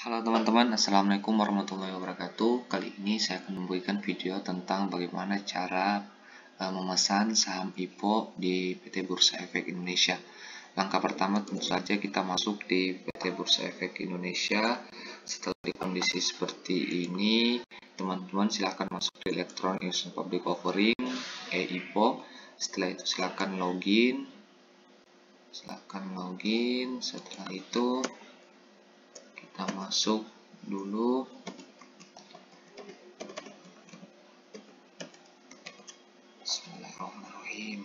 Halo teman-teman, Assalamualaikum warahmatullahi wabarakatuh. Kali ini saya akan memberikan video tentang bagaimana cara memesan saham IPO di PT Bursa Efek Indonesia. Langkah pertama tentu saja kita masuk di PT Bursa Efek Indonesia. Setelah di kondisi seperti ini, teman-teman silahkan masuk di Electronic Instrument Public Offering (IPO). Setelah itu silahkan login. Setelah itu kita masuk dulu. Bismillahirrahmanirrahim.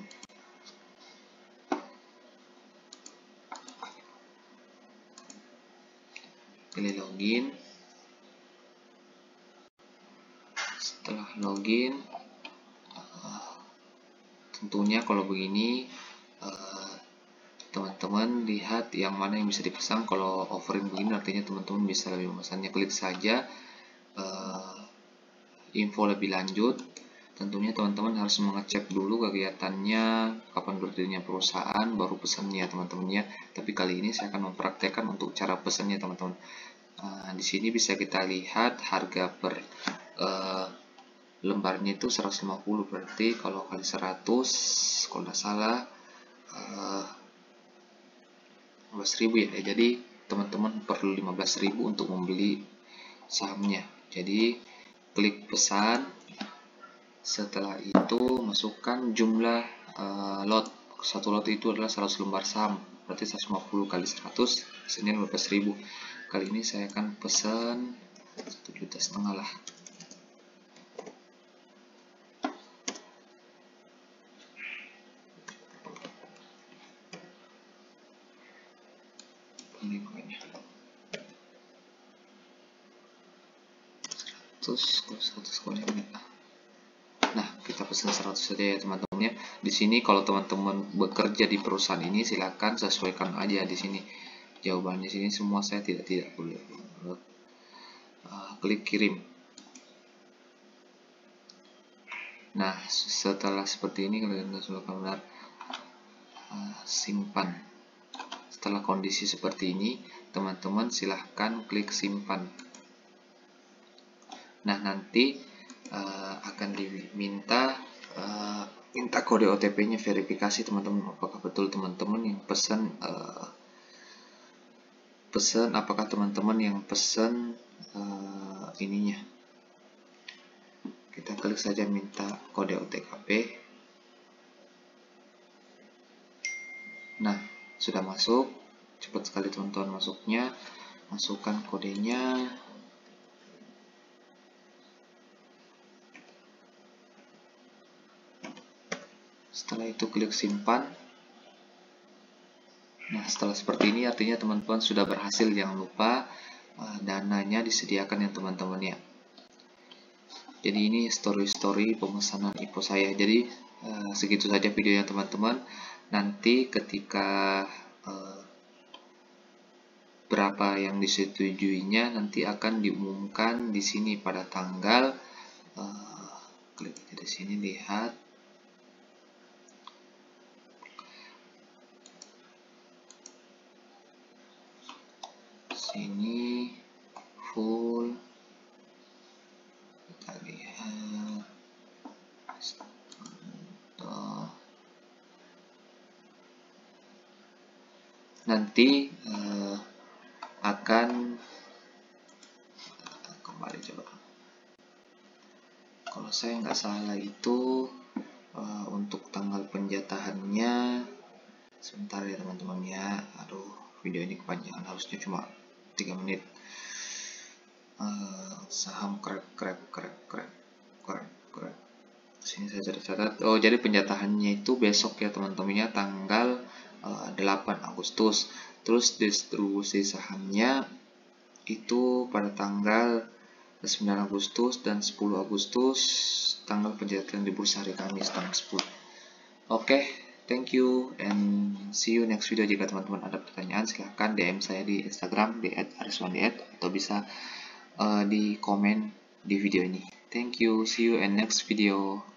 Pilih login. Setelah login, tentunya kalau begini teman-teman lihat yang mana yang bisa dipesan. Kalau offering begini artinya teman-teman bisa lebih memesannya. Klik saja info lebih lanjut. Tentunya teman-teman harus mengecek dulu kegiatannya, kapan berdirinya perusahaan, baru pesannya teman-teman ya. Tapi kali ini saya akan mempraktekkan untuk cara pesannya teman-teman. Di sini bisa kita lihat harga per lembarnya itu 150, berarti kalau kali 100 kalau tidak salah 15.000 ya. Jadi teman-teman perlu 15.000 untuk membeli sahamnya. Jadi klik pesan. Setelah itu masukkan jumlah lot. Satu lot itu adalah 100 lembar saham, berarti 150 kali 100 pesannya 15.000. Kali ini saya akan pesan 1,5 juta lah. Ini makanya 100 ini. Nah, kita pesan 100 saja ya teman-teman ya. Di sini kalau teman-teman bekerja di perusahaan ini silakan sesuaikan aja di sini. Jawaban di sini semua saya tidak boleh. Klik kirim. Nah, setelah seperti ini kalian sudah benar, simpan. Setelah kondisi seperti ini, teman-teman silahkan klik simpan. Nah, nanti akan diminta kode OTP-nya, verifikasi teman-teman apakah betul teman-teman yang pesan apakah teman-teman yang pesan ininya. Kita klik saja minta kode OTP. Nah, sudah masuk. Cepat sekali teman-teman masuknya. Masukkan kodenya. Setelah itu klik simpan. Nah, setelah seperti ini artinya teman-teman sudah berhasil. Jangan lupa dananya disediakan ya teman-teman ya. Jadi ini story pemesanan IPO saya. Jadi segitu saja videonya teman-teman. Nanti ketika berapa yang disetujuinya nanti akan diumumkan di sini pada tanggal klik di sini, lihat sini full, kita lihat nanti akan kembali. Coba kalau saya nggak salah itu untuk tanggal penjatahannya sebentar ya teman-teman ya. Aduh, video ini kepanjangan, harusnya cuma 3 menit. Saham krep. Sini saya catat. Oh, jadi penjatahannya itu besok ya teman-teman ya, tanggal 8 Agustus. Terus distribusi sahamnya itu pada tanggal 9 Agustus dan 10 Agustus tanggal penjatahan di bursa hari Kamis tanggal 10. Oke, thank you and see you next video. Jika teman-teman ada pertanyaan silahkan DM saya di Instagram di @ariswandiet atau bisa di komen di video ini. Thank you, see you in next video.